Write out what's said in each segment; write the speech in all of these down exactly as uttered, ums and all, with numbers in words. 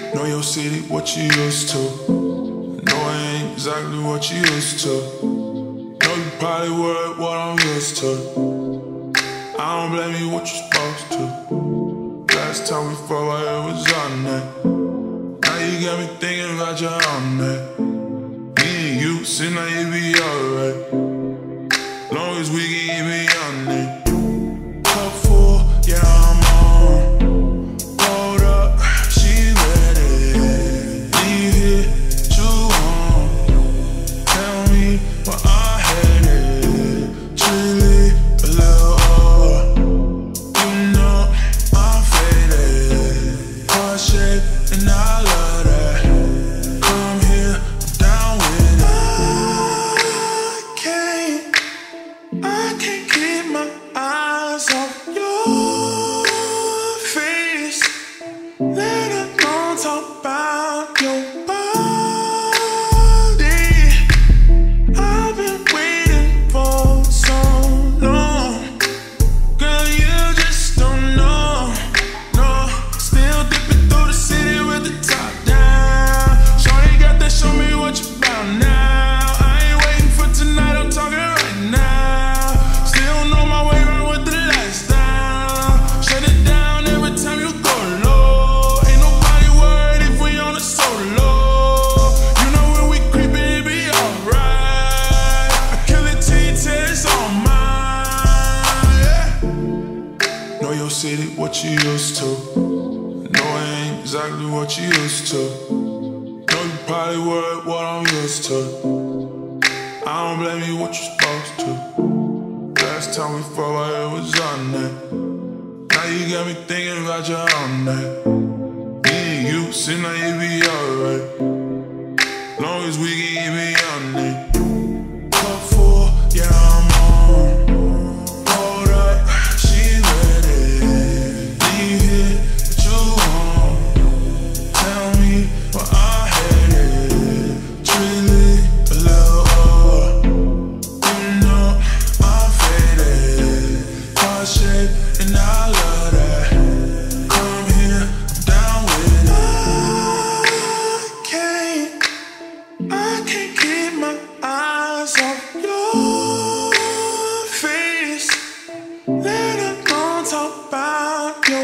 Know your city, what you used to. Know it ain't exactly what you used to. Know you probably worried what I'm used to. I don't blame you, what you supposed to. Last time we fought, it was on that. Now you got me thinking about you on that. Me and you, seem like you be alright. Long as we can keep it on it. Cup full, yeah, I'm on. Hold up, she ready. Leave here, chew on. Tell me where I headed. Chilly, a little off. You know I'm faded. Heart shape, and I love that. Come here, I'm down with it. I can't, I can't keep my eyes off your face. Let alone talk about your body. I've been waiting for so long. Girl, you just don't know. No, still dipping through the city with the top down. Shorty got that, show me what you about now. I ain't waiting for tonight, I'm talking right now. Still know my way around with the lights down. Shut it down every time you go low. Ain't nobody worried if we on a solo. You know when we creepin', it be alright. I kill it till you tell it's all mine, yeah. Know your city, what you used to. Know it ain't exactly what you used to. Know you probably worried what I'm used to. I don't blame you, what you supposed to. Last time we fought, it was on that. Now you got me thinking about you on that. Me and you, seem like you be alright. Long as we can keep it on it. Cup full, yeah, I'm on. Hold up, she ready. Leave here, what you want. Tell me where I headed. Chilly, a little off. You know I'm faded. Heart shape, and I love that. Come here, I'm down with it. I can't, I can't keep my eyes off your face. Let alone talk about your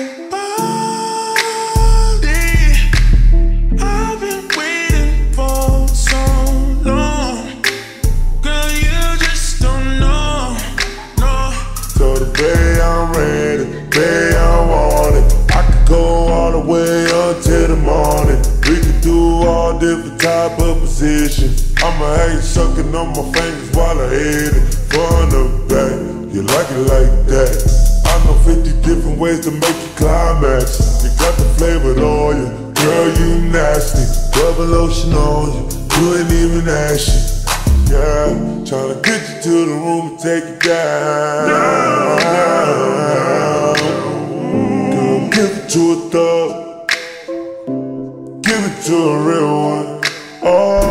body. I've been waiting for so long. Girl, you just don't know, no. So the bay I'm ready, bay I want it. I could go all the way until the morning. We could do all different type of positions. I'ma have you sucking on my fingers while I hit it. Front or back, you like it like that. I know fifty different ways to make you climax. You got the flavor on you, girl, you nasty. Double lotion on you, you ain't even ashy. Yeah, tryna get you to the room and take you down. Girl, give it to a thug, give it to a real one. Oh.